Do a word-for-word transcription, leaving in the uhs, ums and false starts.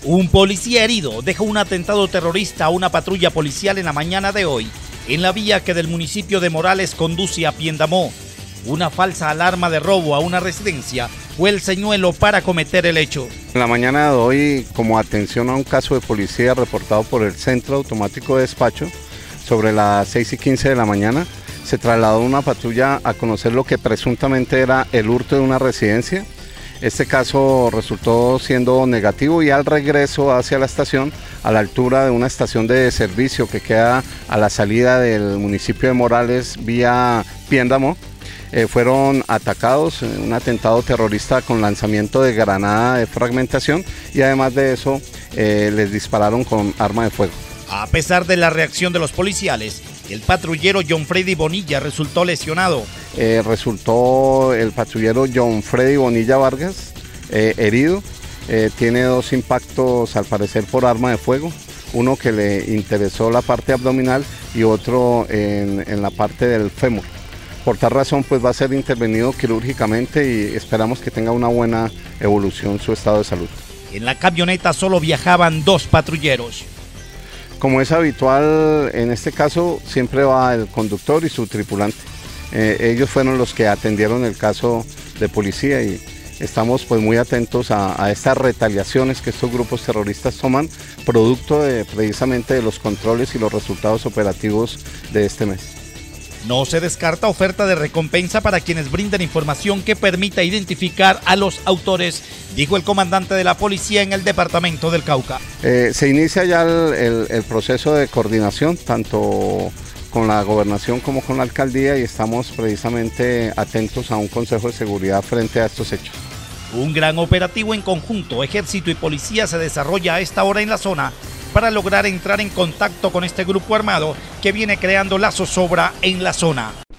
Un policía herido dejó un atentado terrorista a una patrulla policial en la mañana de hoy, en la vía que del municipio de Morales conduce a Piendamó. Una falsa alarma de robo a una residencia fue el señuelo para cometer el hecho. En la mañana de hoy, como atención a un caso de policía reportado por el Centro Automático de Despacho, sobre las seis y quince de la mañana, se trasladó una patrulla a conocer lo que presuntamente era el hurto de una residencia. Este caso resultó siendo negativo y al regreso hacia la estación, a la altura de una estación de servicio que queda a la salida del municipio de Morales vía Piendamó, eh, fueron atacados, un atentado terrorista con lanzamiento de granada de fragmentación y además de eso eh, les dispararon con arma de fuego. A pesar de la reacción de los policiales, el patrullero John Freddy Bonilla resultó lesionado. Eh, resultó el patrullero John Freddy Bonilla Vargas eh, herido, eh, tiene dos impactos al parecer por arma de fuego, uno que le interesó la parte abdominal y otro en, en la parte del fémur. Por tal razón pues va a ser intervenido quirúrgicamente y esperamos que tenga una buena evolución su estado de salud. En la camioneta solo viajaban dos patrulleros. Como es habitual, en este caso siempre va el conductor y su tripulante. Eh, ellos fueron los que atendieron el caso de policía y estamos pues muy atentos a, a estas retaliaciones que estos grupos terroristas toman, producto de, precisamente de los controles y los resultados operativos de este mes. No se descarta oferta de recompensa para quienes brinden información que permita identificar a los autores, dijo el comandante de la policía en el departamento del Cauca. Eh, se inicia ya el, el, el proceso de coordinación, tanto con la gobernación como con la alcaldía, y estamos precisamente atentos a un consejo de seguridad frente a estos hechos. Un gran operativo en conjunto, ejército y policía, se desarrolla a esta hora en la zona para lograr entrar en contacto con este grupo armado que viene creando la zozobra en la zona.